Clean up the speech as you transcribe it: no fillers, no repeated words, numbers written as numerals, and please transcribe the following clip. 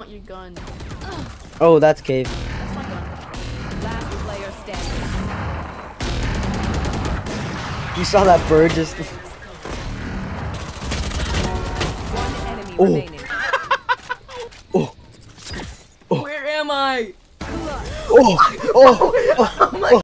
want your gun. Oh, that's cave. That's my gun. Last player standing. You saw that bird just. One enemy Oh. remaining. Oh. Where am I? Oh. Oh. Oh.